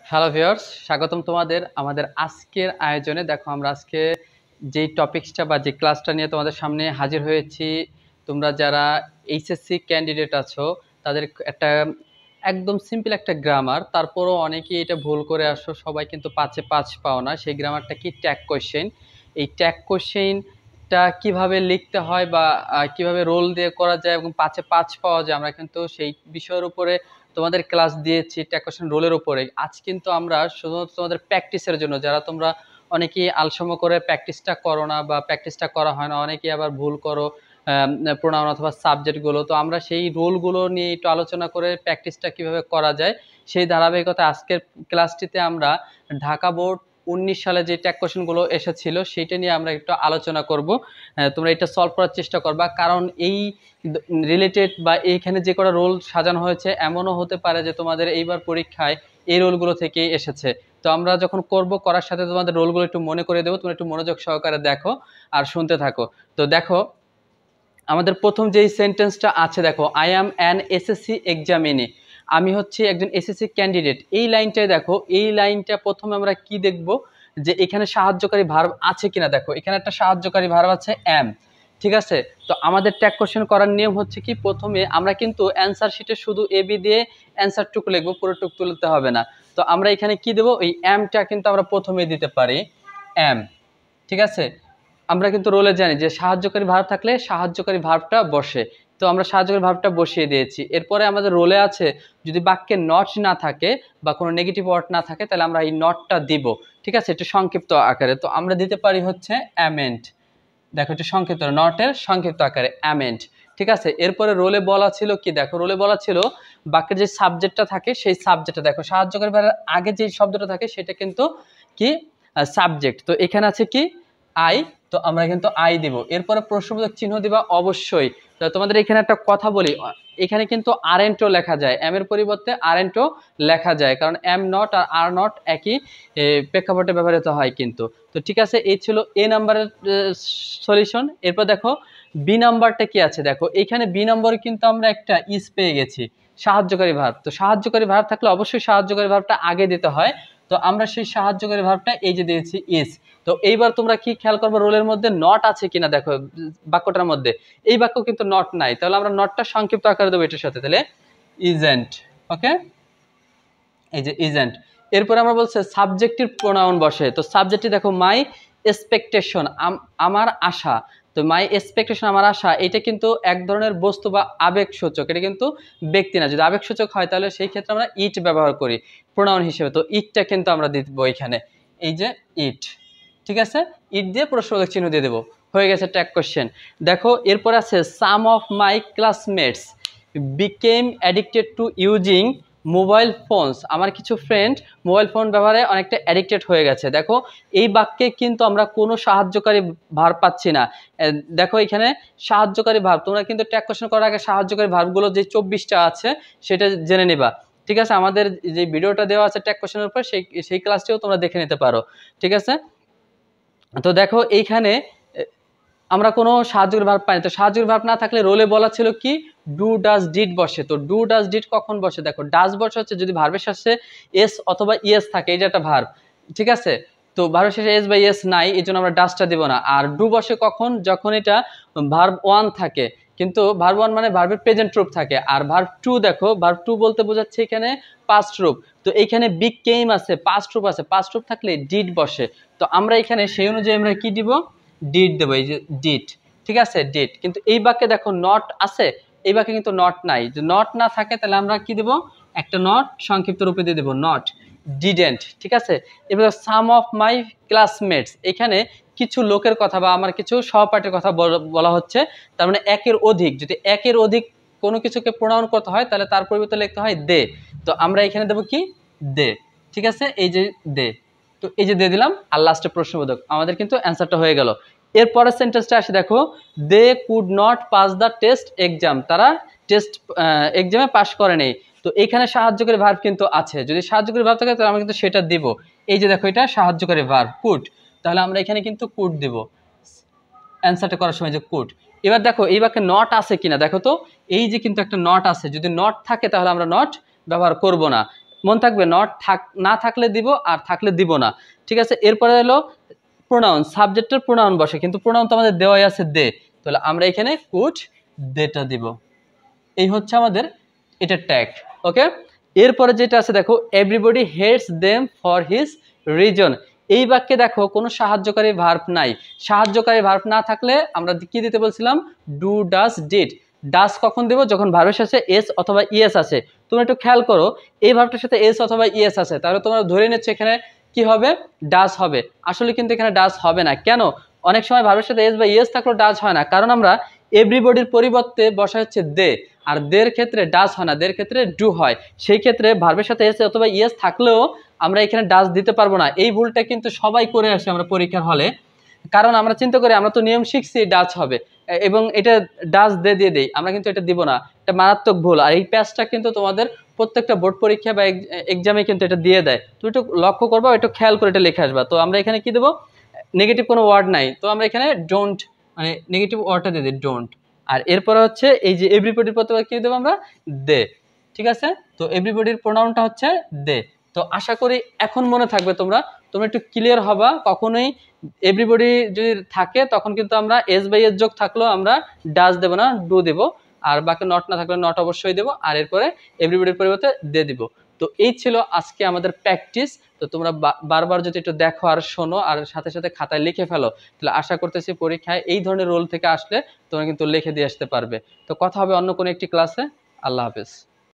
Hello viewers, স্বাগতম তোমাদের আমাদের আজকের আয়োজনে। দেখো আমরা আজকে যেই টপিকসটা বা যে ক্লাসটা নিয়ে তোমাদের সামনে হাজির হয়েছি, তোমরা যারা এইচএসসি ক্যান্ডিডেট আছো তাদের একটা একদম সিম্পল একটা গ্রামার, তারপরও অনেকেই এটা ভুল করে আসো, সবাই কিন্তু 5-এ 5 পাও না। সেই গ্রামারটা কি? Tag question. এই ট্যাগ কোশ্চেনটা কিভাবে লিখতে হয় বা কিভাবে রোল দিয়ে করা যায় এবং 5-এ 5 পাওয়া যায়, আমরা কিন্তু সেই বিষয়ের উপরে তোমাদের ক্লাস দিয়েছি ট্যাগ কোশ্চেন রোলের উপরে। আজ কিন্তু আমরা শুধুমাত্র তোমাদের প্র্যাকটিসের জন্য, যারা তোমরা অনেকেই আলসেমি করে প্র্যাকটিসটা করো না বা প্র্যাকটিসটা করা হয় না, অনেকেই আবার ভুল করো প্রোনাউন অথবা সাবজেক্টগুলো, তো আমরা সেই রোলগুলো নিয়ে একটু আলোচনা করে প্র্যাকটিসটা কিভাবে করা যায় সেই ধারাবাহিকতা আজকের ক্লাসটিতে আমরা ঢাকা বোর্ড 19 সালে যে ট্যাগ কোশ্চেনগুলো এসেছিল সেইটা নিয়ে আমরা একটু আলোচনা করব। তোমরা এটা সলভ করার চেষ্টা করবা, কারণ এই রিলেটেড বা এইখানে যে কটা রোল সাজানো হয়েছে এমনও হতে পারে যে তোমাদের এইবার পরীক্ষায় এই রোলগুলো থেকেই এসেছে। তো আমরা যখন করার সাথে তোমাদের রোলগুলো একটু মনে করে দেবো, তোমরা একটু মনোযোগ সহকারে দেখো আর শুনতে থাকো। তো দেখো আমাদের প্রথম যেই সেন্টেন্সটা আছে, দেখো I am an SSC examinee, আমি হচ্ছে একজন এসএসসি ক্যান্ডিডেট। এই লাইনটায় দেখো, এই লাইনটা প্রথমে আমরা কি দেখব যে এখানে সাহায্যকারী ভার্ব আছে কিনা। দেখো এখানে একটা সাহায্যকারী ভার্ব আছে অ্যাম, ঠিক আছে। তো আমাদের ট্যাগ কোশ্চেন করার নিয়ম হচ্ছে কি, প্রথমে আমরা কিন্তু অ্যান্সার শিটে শুধু এবি দিয়ে অ্যান্সারটুকু লিখবো, পুরোটুকু তুলতে হবে না। তো আমরা এখানে কি দেবো, এই অ্যামটা কিন্তু আমরা প্রথমে দিতে পারি, অ্যাম, ঠিক আছে। আমরা কিন্তু রোলে জানি যে সাহায্যকারী ভার্ব থাকলে সাহায্যকারী ভার্বটা বসে, তো আমরা সাহায্যকারী ভার্বটা বসিয়ে দিয়েছি। এরপরে আমাদের রোলে আছে যদি বাক্যে নট না থাকে বা কোনো নেগেটিভ ওয়ার্ড না থাকে তাহলে আমরা এই নটটা দিব, ঠিক আছে, একটু সংক্ষিপ্ত আকারে। তো আমরা দিতে পারি হচ্ছে অ্যামেন্ট। দেখো একটু সংক্ষিপ্ত, নটের সংক্ষিপ্ত আকারে অ্যামেন্ট, ঠিক আছে। এরপরে রোলে বলা ছিল কি, দেখো রোলে বলা ছিল বাক্যের যে সাবজেক্টটা থাকে সেই সাবজেক্টটা, দেখো সাহায্যকারী ভার্বের আগে যে শব্দটা থাকে সেটা কিন্তু কি, সাবজেক্ট। তো এখানে আছে কি, আই, তো আমরা কিন্তু আই দিব। এরপরে প্রশ্নবোধক চিহ্ন দিবা অবশ্যই। তো তোমাদের এখানে একটা কথা বলি, এখানে কিন্তু আরএনটও লেখা যায়, এম এর পরিবর্তে আরএনটও লেখা যায়, কারণ এম নট আর আর নট একই প্রেক্ষাপটে ব্যবহৃত হয় কিন্তু। তো ঠিক আছে, এই ছিল এ নাম্বারের সলিউশন। এরপর দেখো বি নাম্বারটা কি আছে, দেখো এখানে বি নম্বরে কিন্তু আমরা একটা ইস পেয়ে গেছি, সাহায্যকারী ভার্ব। তো সাহায্যকারী ভার্ব থাকলে অবশ্যই সাহায্যকারী ভার্বটা আগে দিতে হয়, তো আমরা সেই সাহায্যকারী ভার্বটা এই যে দিয়েছি ইস। তো এইবার তোমরা কি খেয়াল করবে, রোলের মধ্যে নট আছে কিনা, দেখো বাক্যটার মধ্যে এই বাক্য কিন্তু নট নাই, তাহলে আমরা নটটা সংক্ষিপ্ত আকারে দেবো এটার সাথে, তাহলে ইজেন্ট। ওকে, এই যে ইজেন্ট। এরপরে আমরা বলছে সাবজেক্টিভ প্রোনাউন বসে, তো সাবজেক্টটি দেখো মাই এক্সপেকটেশন, আমার আশা। তো মাই এক্সপেকটেশন, আমার আশা, এটা কিন্তু এক ধরনের বস্তু বা আবেগ সূচক, এটা কিন্তু ব্যক্তি না। যদি আবেগ সূচক হয় তাহলে সেই ক্ষেত্রে আমরা ইট ব্যবহার করি প্রোনাউন হিসেবে, তো ইটটা কিন্তু আমরা দিব এখানে, এই যে ইট, ঠিক আছে। ইট দিয়ে প্রশ্নবোধক চিহ্ন দিয়ে দেবো, হয়ে গেছে ট্যাগ কোশ্চেন। দেখো এরপর আছে some of my classmates became addicted to using mobile phones, আমার কিছু ফ্রেন্ড মোবাইল ফোন ব্যবহারে অনেকটা অ্যাডিক্টেড হয়ে গেছে। দেখো এই বাক্যে কিন্তু আমরা কোনো সাহায্যকারী ভার্ব পাচ্ছি না। দেখো এখানে সাহায্যকারী ভার্ব, তোমরা কিন্তু ট্যাগ কোশ্চেন করার আগে সাহায্যকারী ভার্বগুলো যে 24টা আছে সেটা জেনে নিবা, ঠিক আছে। আমাদের যে ভিডিওটা দেওয়া আছে ট্যাগ কোশ্চেনের উপর, সেই ক্লাসটিও তোমরা দেখে নিতে পারো, ঠিক আছে। তো দেখো এইখানে আমরা কোনো সাহায্যকারী ভার্ব পাইনি, তো সাহায্যকারী ভার্ব না থাকলে রোলে বলা ছিল কি ডু ডাজ ডিড বসে। তো ডু ডাজ ডিড কখন বসে, দেখো ডাজ বসে হচ্ছে যদি ভার্বের শেষে এস অথবা ইএস থাকে, এই যে একটা ভার্ব, ঠিক আছে। তো ভার্বের শেষে এস বা ইএস নাই, এই জন্য আমরা ডাজটা দিব না। আর ডু বসে কখন, যখন এটা ভার্ব ওয়ান থাকে, কিন্তু ভার্ব ওয়ান মানে ভার্বের প্রেজেন্ট রূপ থাকে। আর ভার্ব টু, দেখো ভার্ব টু বলতে বোঝাচ্ছে এখানে পাস্ট রূপ, তো এইখানে বিকেম আছে, পাস্ট রূপ আছে, পাস্ট রূপ থাকলে ডিড বসে। তো আমরা এখানে সেই অনুযায়ী আমরা কি দিব, ডিড দেবো, এই যে ডিড, ঠিক আছে, ডিড। কিন্তু এই বাক্যে দেখো নট আছে, এই বাক্যে কিন্তু নট নাই। যদি নট না থাকে তাহলে আমরা কি দেবো, একটা নট সংক্ষিপ্ত রূপে দিয়ে দেবো, নট, ডিডেন্ট, ঠিক আছে। এবার সাম অফ মাই ক্লাসমেটস, এখানে কিছু লোকের কথা বা আমার কিছু সহপাঠীর কথা বলা হচ্ছে, তার মানে একের অধিক। যদি একের অধিক কোনো কিছুকে প্রোনাউন করতে হয় তাহলে তার পরিবর্তে লিখতে হয় দে, তো আমরা এখানে দেবো কি, দে, ঠিক আছে, এই যে দে। তো এই যে দিয়ে দিলাম, আর লাস্টে প্রশ্নবোধক, আমাদের কিন্তু অ্যান্সারটা হয়ে গেল। এরপরের সেন্টেন্সটা আসে, দেখো they could not pass the test exam, তারা টেস্ট এক্সামে পাস করে নেই। তো এখানে সাহায্যকারী ভার্ব কিন্তু আছে, যদি সাহায্যকারী ভার্ব থাকে তাহলে আমরা কিন্তু সেটা দিব। এই যে দেখো এটা সাহায্যকারী ভার্ব কুড, তাহলে আমরা এখানে কিন্তু কুড দিব অ্যান্সারটা করার সময়, যে কুড। এবার দেখো এই বাক্যে নট আছে কিনা, দেখো তো এই যে কিন্তু একটা নট আছে, যদি নট থাকে তাহলে আমরা নট ব্যবহার করব না। মন থাকবে, নট না থাকলে দিব, আর থাকলে দিব না। ঠিক আছে, এরপরে হলো প্রোনাউন, সাবজেক্টের প্রোনাউন বসে, কিন্তু প্রোনাউন তো আমাদের দেওয়াই আছে দে, তাহলে আমরা এখানে কুড দেটা দিব। এই হচ্ছে আমাদের এটা ট্যাগ। ওকে, এরপরে যেটা আছে দেখো, everybody hates them for his reason. এই বাক্যে দেখো কোনো সাহায্যকারী ভার্ব নাই। সাহায্যকারী ভার্ব না থাকলে আমরা কি দিতে বলছিলাম, ডু, ডাজ, ডিড। ডাজ কখন দেব, যখন ভার্বের সাথে এস অথবা ইএস আছে। তোমরা একটু খেয়াল করো, এই ভার্বটার সাথে এস অথবা ইএস আছে, তাহলে তোমরা ধরে নিচ্ছ এখানে কি হবে, ডাজ হবে। আসলে কিন্তু এখানে ডাজ হবে না। কেন? অনেক সময় ভার্বের সাথে এস বা ইএস থাকলেও ডাজ হয় না, কারণ আমরা এভরিবডির পরিবর্তে বসা হচ্ছে দে, আর দের ক্ষেত্রে ডাজ হয় না, দের ক্ষেত্রে ডু হয়। সেই ক্ষেত্রে ভার্বের সাথে এস অথবা ইএস থাকলেও আমরা এখানে ডাজ দিতে পারবো না। এই ভুলটা কিন্তু সবাই করে আসে আমরা পরীক্ষার হলে, কারণ আমরা চিন্তা করি আমরা তো নিয়ম শিখছি ডাজ হবে এবং এটা ডাজ দিয়ে দেই, আমরা কিন্তু এটা দিব না। এটা মারাত্মক ভুল। আর এই প্যাচটা কিন্তু তোমাদের প্রত্যেকটা বোর্ড পরীক্ষা বা এক্সামে কিন্তু এটা দিয়ে দেয়। তুমি একটু লক্ষ্য করবা, একটু খেয়াল করে এটা লিখে আসবা। তো আমরা এখানে কি দেবো, নেগেটিভ কোনো ওয়ার্ড নাই, তো আমরা এখানে ডোন্ট, মানে নেগেটিভ ওয়ার্ডটা দিয়ে দিই ডোন্ট। আর এরপরে হচ্ছে এই যে এভরিবডির প্রতিবার কি দেবো আমরা, দে। ঠিক আছে, তো এভরিবডির প্রোনাউনটা হচ্ছে দে। তো আশা করি এখন মনে থাকবে, তোমরা একটু ক্লিয়ার হবা। কখনোই এভরিবডি যদি থাকে তখন কিন্তু আমরা এস বাই এস যোগ থাকলেও আমরা ডাজ দেবো না, ডু দেবো। আর বাকি নট না থাকলে নট অবশ্যই দেবো, আর এরপরে এভরিবডির পরিবর্তে দে দিব। তো এই ছিল আজকে আমাদের প্র্যাকটিস। তো তোমরা বারবার যদি একটু দেখো আর শোনো আর সাথে সাথে খাতায় লিখে ফেলো, তাহলে আশা করতেছি পরীক্ষায় এই ধরনের রোল থেকে আসলে তোমরা কিন্তু লিখে দিয়ে আসতে পারবে। তো কথা হবে অন্য কোনো একটি ক্লাসে। আল্লাহ হাফেজ।